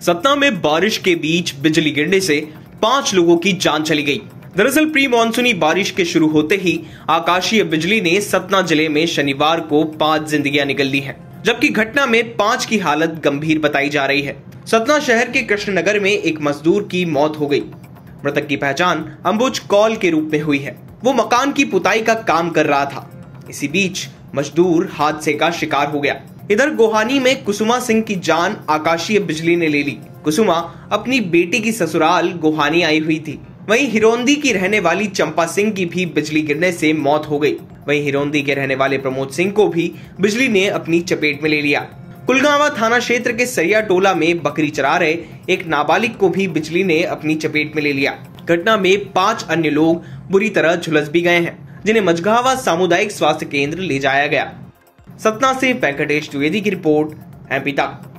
सतना में बारिश के बीच बिजली गिरने से 5 लोगों की जान चली गई। दरअसल प्री मानसूनी बारिश के शुरू होते ही आकाशीय बिजली ने सतना जिले में शनिवार को 5 जिंदगियां निगल ली हैं, जबकि घटना में 5 की हालत गंभीर बताई जा रही है। सतना शहर के कृष्णनगर में एक मजदूर की मौत हो गई। मृतक की पहचान अंबुज कौल के रूप में हुई है। वो मकान की पुताई का काम कर रहा था। इसी बीच मजदूर हादसे का शिकार हो गया। इधर गोहानी में कुसुमा सिंह की जान आकाशीय बिजली ने ले ली। कुसुमा अपनी बेटी की ससुराल गोहानी आई हुई थी। वहीं हिरोंदी की रहने वाली चंपा सिंह की भी बिजली गिरने से मौत हो गई। वहीं हिरोंदी के रहने वाले प्रमोद सिंह को भी बिजली ने अपनी चपेट में ले लिया। कुलगांवा थाना क्षेत्र के सरिया टोला में बकरी चरा रहे एक नाबालिग को भी बिजली ने अपनी चपेट में ले लिया। घटना में 5 अन्य लोग बुरी तरह झुलस भी गए हैं, जिन्हें मझगावा सामुदायिक स्वास्थ्य केंद्र ले जाया गया। सतना से वेंकटेश द्विवेदी की रिपोर्ट, एमपी तक।